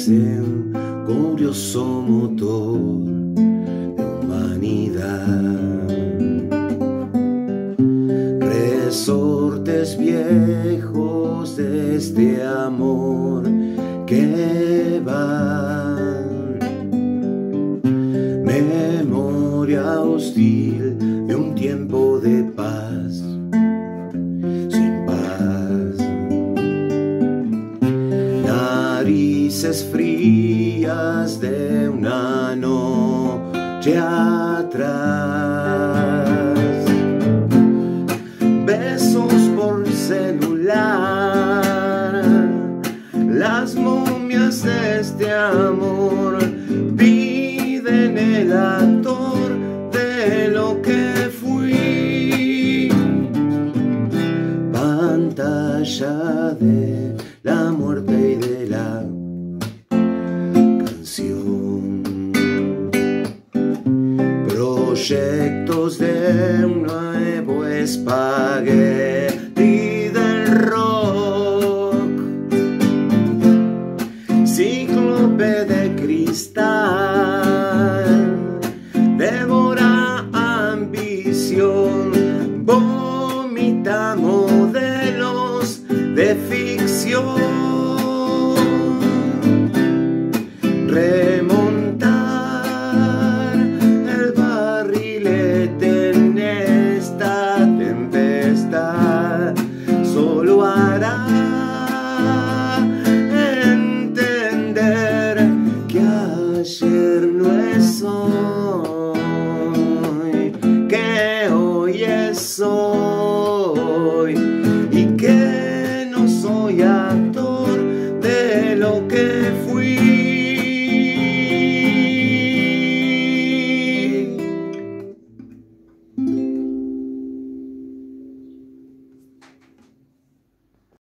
parece un curioso motor de humanidad. Resortes viejos de este amor que van, memoria hostil de un tiempo de paz, sin paz. Narices frías de una noche atrás, besos por celular, las momias de este amor piden el actor de lo que fui, pantalla de la muerte y de la canción, proyectos de un nuevo espagueti del rock, cíclope de cristal, devora ambición, vomita modelos de ficción. Remontar el barrilete en esta tempestad solo hará